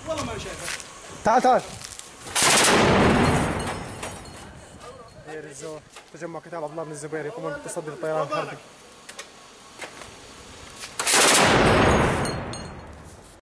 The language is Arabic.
والله ما شايفه. تعال تعال. دير الزور تجمع كتاب عبد الله بن الزبير يقومون بالتصدي للطيران الحربي.